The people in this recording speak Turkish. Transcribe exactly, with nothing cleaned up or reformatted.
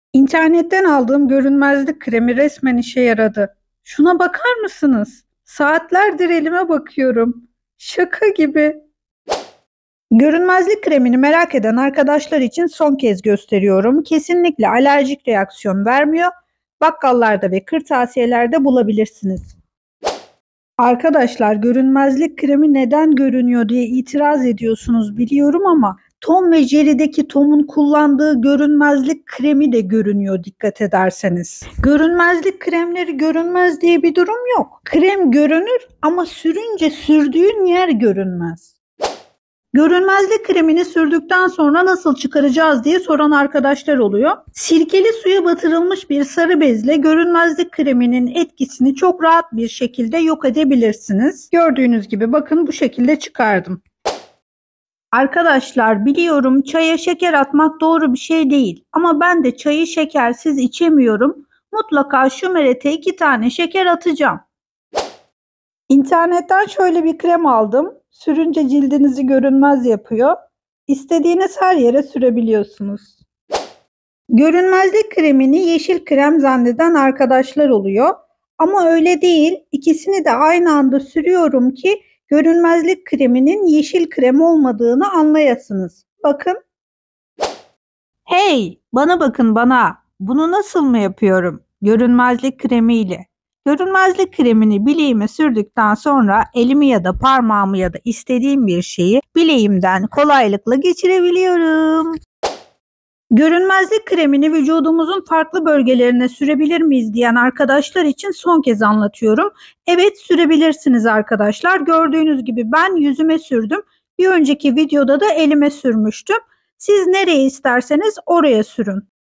İnternetten aldığım görünmezlik kremi resmen işe yaradı. Şuna bakar mısınız? Saatlerdir elime bakıyorum. Şaka gibi. Görünmezlik kremini merak eden arkadaşlar için son kez gösteriyorum. Kesinlikle alerjik reaksiyon vermiyor. Bakkallarda ve kırtasiyelerde bulabilirsiniz. Arkadaşlar görünmezlik kremi neden görünüyor diye itiraz ediyorsunuz biliyorum ama Tom ve Jerry'deki Tom'un kullandığı görünmezlik kremi de görünüyor dikkat ederseniz. Görünmezlik kremleri görünmez diye bir durum yok. Krem görünür ama sürünce sürdüğün yer görünmez. Görünmezlik kremini sürdükten sonra nasıl çıkaracağız diye soran arkadaşlar oluyor. Sirkeli suya batırılmış bir sarı bezle görünmezlik kreminin etkisini çok rahat bir şekilde yok edebilirsiniz. Gördüğünüz gibi bakın bu şekilde çıkardım. Arkadaşlar biliyorum çaya şeker atmak doğru bir şey değil ama ben de çayı şekersiz içemiyorum. Mutlaka şu merete iki tane şeker atacağım. İnternetten şöyle bir krem aldım. Sürünce cildinizi görünmez yapıyor. İstediğiniz her yere sürebiliyorsunuz. Görünmezlik kremini yeşil krem zanneden arkadaşlar oluyor. Ama öyle değil. İkisini de aynı anda sürüyorum ki görünmezlik kreminin yeşil krem olmadığını anlayasınız. Bakın. Hey, bana bakın bana. Bunu nasıl mı yapıyorum? Görünmezlik kremiyle. Görünmezlik kremini bileğime sürdükten sonra elimi ya da parmağımı ya da istediğim bir şeyi bileğimden kolaylıkla geçirebiliyorum. Görünmezlik kremini vücudumuzun farklı bölgelerine sürebilir miyiz diyen arkadaşlar için son kez anlatıyorum. Evet sürebilirsiniz arkadaşlar. Gördüğünüz gibi ben yüzüme sürdüm. Bir önceki videoda da elime sürmüştüm. Siz nereye isterseniz oraya sürün.